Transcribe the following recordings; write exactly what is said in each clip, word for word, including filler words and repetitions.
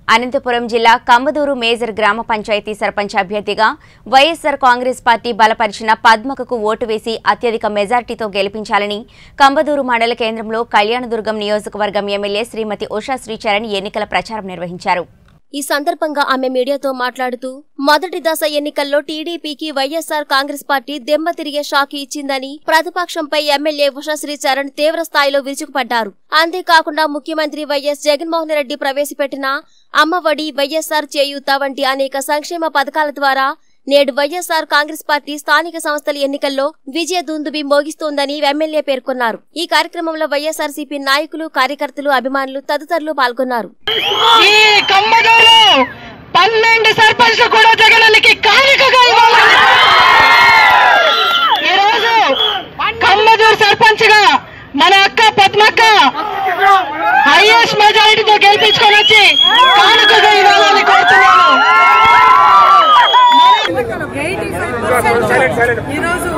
అనంతపురం జిల్లా కంబదూరు మేజర్ గ్రామ పంచాయతీ సర్పంచ్ అభ్యర్థిగా వైఎస్ఆర్ కాంగ్రెస్ పార్టీ బలపరిచిన పద్మకకు ఓటు వేసి అత్యధిక మెజార్టీతో గెలిపించాలని కంబదూరు మండల కేంద్రంలో కళ్యాణదుర్గం నియోజకవర్గం ఎమ్మెల్యే శ్రీమతి ఉషా శ్రీచరణ్ ఎన్నికల ప్రచారం నిర్వహించారు. ఈ సందర్భంగా ఆమె మీడియాతో మాట్లాడుతూ మొదటి దశ ఎన్నికల్లో టీడీపీకి వైఎస్ఆర్ కాంగ్రెస్ పార్టీ దెమ్మ తిరిగే షాక్ ఇచ్చిందని ప్రతిపక్షంపై ఎమ్మెల్యే ఉషా శ్రీచరణ్ తీవ్ర స్థాయిలో విరుచుకుపడ్డారు. అంతేకాకుండా ముఖ్యమంత్రి వైఎస్ జగన్మోహన్ రెడ్డి ప్రవేశపెట్టిన అమ్మఒడి, వైఎస్ఆర్ చేయూత వంటి అనేక సంక్షేమ పథకాల ద్వారా నేడు వైఎస్ఆర్ కాంగ్రెస్ పార్టీ స్థానిక సంస్థల ఎన్నికల్లో విజయ దుందుబి మోగిస్తోందని ఎమ్మెల్యే పేర్కొన్నారు. ఈ కార్యక్రమంలో వైఎస్ఆర్సీపీ నాయకులు, కార్యకర్తలు, అభిమానులు తదితరులు పాల్గొన్నారు. పన్నెండు సర్పంచ్ కూడా జగనన్నకి కానుకగా ఈరోజు కంబదూరు సర్పంచ్ గా మన అక్క పద్మక్క హైయెస్ట్ మెజారిటీతో గెలిపించుకొని వచ్చి కానుకగా ఇవ్వాలని కోరుతున్నాను. ఈరోజు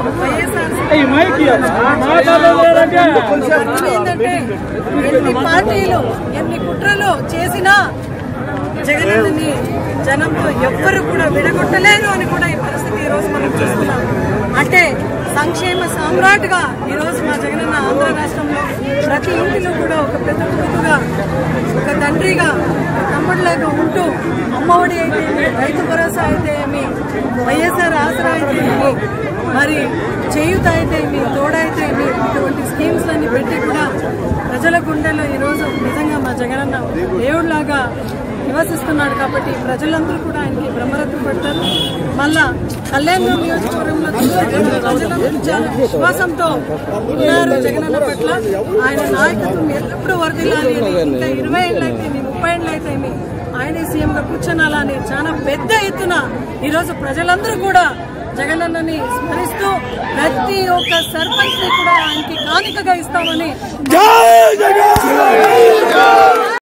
ఏంటంటే ఎన్ని పార్టీలు ఎన్ని కుట్రలు చేసినా జగనన్నని జనంతో ఎవ్వరు కూడా విడగొట్టలేరు అని కూడా ఈ పరిస్థితి ఈ రోజు మనం చూస్తున్నాం. అంటే సంక్షేమ సామ్రాట్గా ఈరోజు మా జగనన్న ఆంధ్ర రాష్ట్రంలో ప్రతి ఇంటిలో కూడా ఒక పెద్ద కొడుకుగా, ఒక తండ్రిగా, తమ్ముడిలాగా ఉంటూ అమ్మఒడి అయితే ఏమి, రైతు భరోసా అయితే ఏమి, వైఎస్ఆర్ ఆసరా అయితే ఏమి, మరి చేయూత అయితే ఏమి, తోడైతే ఏమి, ఇటువంటి స్కీమ్స్ అన్ని పెట్టి కూడా ప్రజల గుండెల్లో ఈరోజు నిజంగా మా జగనన్న దేవుడిలాగా నివసిస్తున్నాడు. కాబట్టి ప్రజలందరూ కూడా ఆయనకి బ్రహ్మరథం పడతారు. మళ్ళా కళ్యాణ నియోజకవర్గంలో ప్రజలందరూ చాలా విశ్వాసంతో ఉన్నారు జగనన్న పట్ల. ఆయన నాయకత్వం ఎల్లప్పుడూ వర్ధిల్లాలి అని, ఇంకా ఇరవై ఏళ్ళు అయితే ముప్పై ఏళ్ళు అయితే ఆయనే సీఎంగా కూర్చొనాలని చాలా పెద్ద ఎత్తున ఈరోజు ప్రజలందరూ కూడా జగనన్నని స్మరిస్తూ ప్రతి ఒక్క సర్పంచ్ ని కూడా ఆయనకి కానుకగా ఇస్తామని